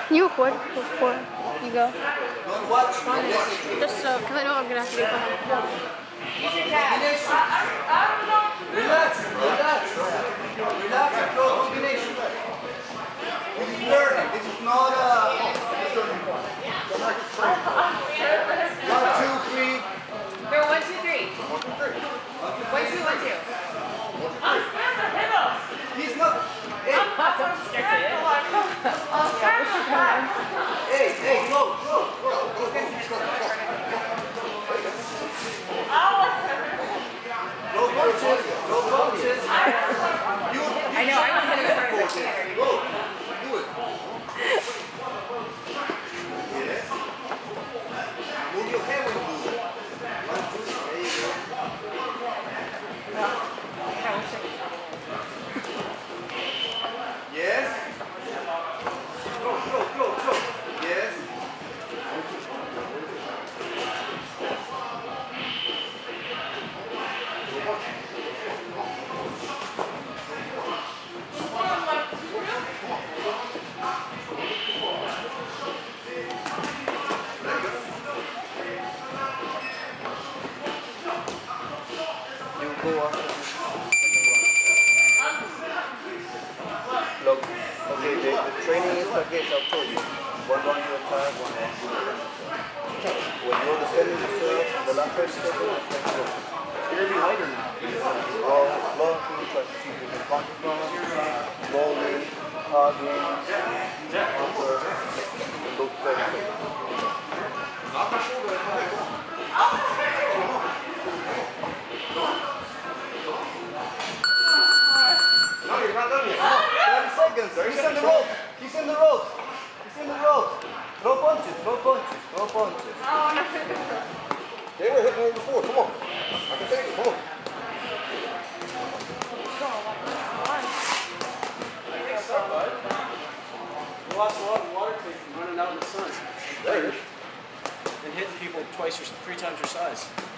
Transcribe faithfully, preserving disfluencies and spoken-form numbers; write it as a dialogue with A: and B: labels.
A: You record before you go.
B: Watch.
A: Just so, because I know I'm gonna have to do something.
B: Relax, relax, relax and throw combination. This is learning. This is not a. One, two, three.
C: No, one, two, three.
B: One, two, three.
C: One, two, one, two.
B: He's not. Hey, hey, hey, go, go, go, go, go. Go punches, go punches. You,
C: I know, I can hit him as hard as I can.
B: go, do it. Yes. Move your head when you do it. One, two, there you go. Yes. Go, go, go, go. Yes. You go after this second round. Look, okay, the, the training is like this, I've told you. One round you attack, one round you attack. When you're defending yourself, the last five seconds is like this. You're going to be lighter now. Roll, blocking, try to see if you can punch from, rolling, hugging, upper, and those things. No, you're not done yet. thirty seconds. He's in the ropes. He's in the ropes. He's in the ropes. Throw punches. Throw punches. Throw punches. They were hitting me before. Come on. I can take it. Come on.
D: You lost a lot of water taking running out in the sun.
B: There it is.
D: And hitting people twice or three times your size.